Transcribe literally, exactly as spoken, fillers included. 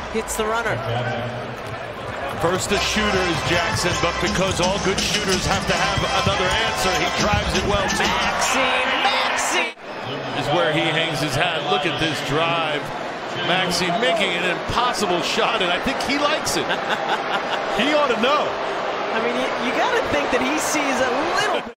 hits the runner. First the shooter is Jackson, but because all good shooters have to have another answer, he drives it well. Maxey, Maxey is where he hangs his hat. Look at this drive. Maxey making an impossible shot, and I think he likes it. He ought to know. I mean, you, you got to think that he sees a little